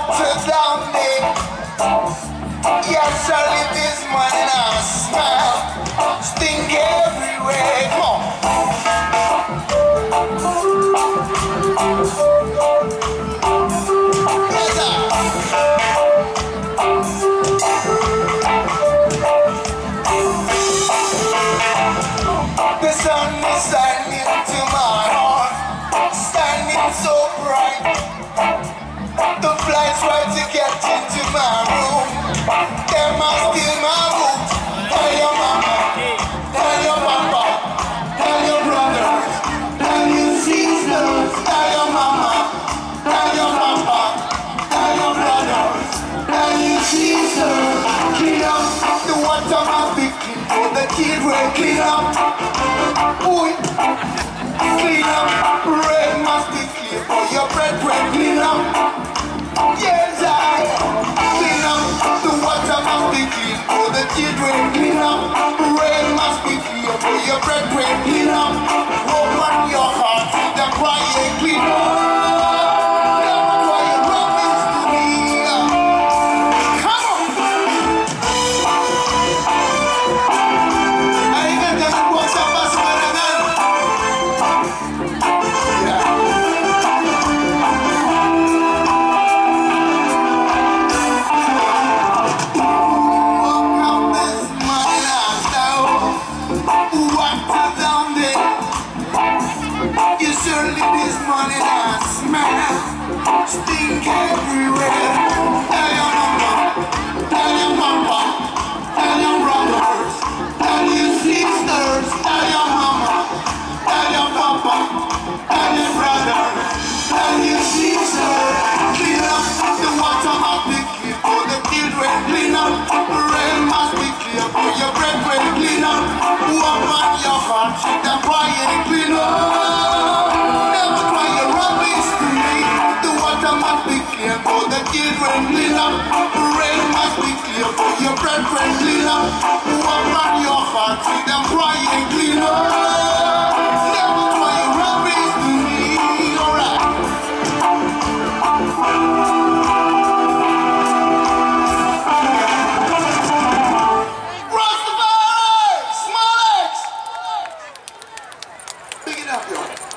water down there. Yes, I live this money now. Smile, stink everywhere. Come on. Yes, the sun is shining into my heart, shining so bright. The flies try to get into my room. Them are still my roots. Tell your mama, tell your papa, tell your brothers, tell your sisters. Tell your mama, tell your papa, tell your brothers, tell your sisters. Clean up the water must be clean for the children. Clean up, boy. Clean up, bread must be clean for your brethren. Clean up. Yes, I clean up. The water must be clean for the children. Clean up. Rain must be clear for your brethren. Clean up. Open your heart to the crying. Clean up. Never try your promise to me. Come on. I ain't gonna tell you what's up, what's going on. This money that smell, stink everywhere. Tell your mama, tell your papa, tell your brothers, tell your sisters. Tell your mama, tell your papa, tell your brothers, tell your sisters. Clean up, the water must be clean for the children. Clean up, the rain must be clear for your brethren. Clean up, open your heart, shut the crying. Clean up. For the children, clean up. Rain must be clear for your brethren. Clean up. Open your heart, see them crying. Clean up. Never try your rubbish to me. Alright. Rastafari! Small X! Pick it up, yo.